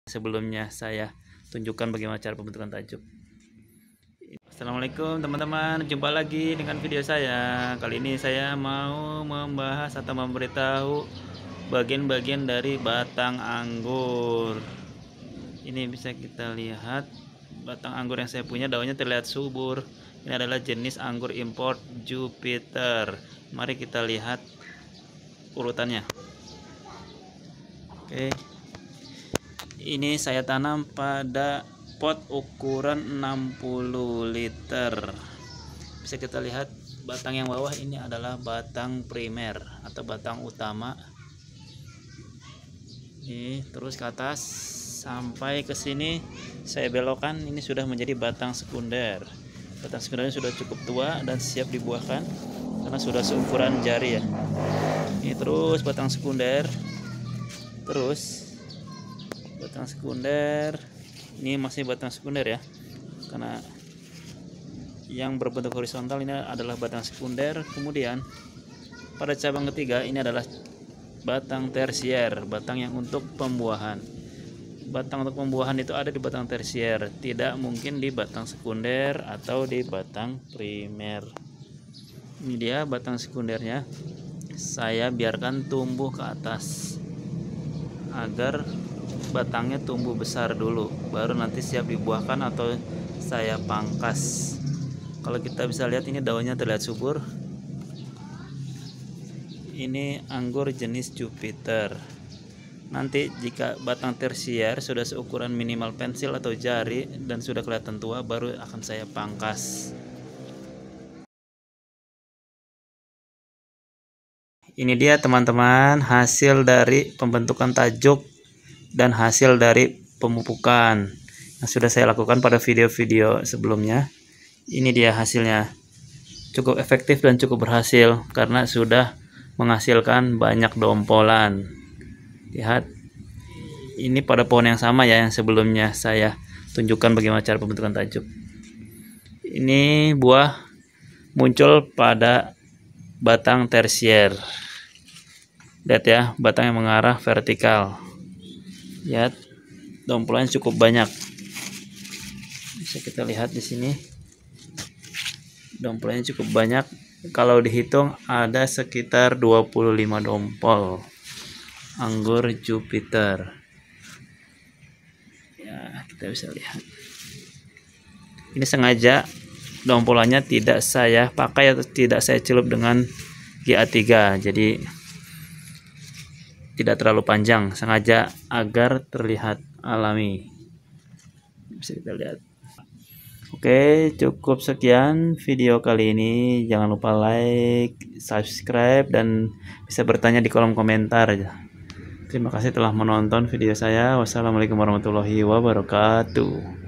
Sebelumnya saya tunjukkan bagaimana cara pembentukan tajuk. Assalamualaikum teman-teman, jumpa lagi dengan video saya. Kali ini saya mau membahas atau memberitahu bagian-bagian dari batang anggur. Ini bisa kita lihat batang anggur yang saya punya, daunnya terlihat subur. Ini adalah jenis anggur import Jupiter. Mari kita lihat urutannya. Oke. Ini saya tanam pada pot ukuran 60 liter. Bisa kita lihat batang yang bawah ini adalah batang primer atau batang utama. Ini terus ke atas sampai ke sini saya belokkan, ini sudah menjadi batang sekunder. Batang sekundernya sudah cukup tua dan siap dibuahkan karena sudah seukuran jari ya. Ini terus batang sekunder. Terus batang sekunder, ini masih batang sekunder ya, karena yang berbentuk horizontal ini adalah batang sekunder. Kemudian pada cabang ketiga ini adalah batang tersier, batang yang untuk pembuahan. Batang untuk pembuahan itu ada di batang tersier, tidak mungkin di batang sekunder atau di batang primer. Ini dia batang sekundernya, saya biarkan tumbuh ke atas agar batangnya tumbuh besar dulu, baru nanti siap dibuahkan atau saya pangkas. Kalau kita bisa lihat ini daunnya terlihat subur. Ini anggur jenis Jupiter. Nanti jika batang tersier sudah seukuran minimal pensil atau jari dan sudah kelihatan tua, baru akan saya pangkas. Ini dia teman-teman hasil dari pembentukan tajuk dan hasil dari pemupukan yang sudah saya lakukan pada video-video sebelumnya. Ini dia hasilnya, cukup efektif dan cukup berhasil karena sudah menghasilkan banyak dompolan. Lihat, ini pada pohon yang sama ya, yang sebelumnya saya tunjukkan bagaimana cara pembentukan tajuk. Ini buah muncul pada batang tersier. Lihat ya, batang yang mengarah vertikal. Lihat, dompolannya cukup banyak. Bisa kita lihat di sini. Dompolannya cukup banyak. Kalau dihitung ada sekitar 25 dompol anggur Jupiter. Ya, kita bisa lihat. Ini sengaja dompolannya tidak saya pakai atau tidak saya celup dengan GA3. Jadi tidak terlalu panjang, sengaja agar terlihat alami. Bisa kita lihat. Oke, cukup sekian video kali ini. Jangan lupa like, subscribe, dan bisa bertanya di kolom komentar aja. Terima kasih telah menonton video saya. Wassalamualaikum warahmatullahi wabarakatuh.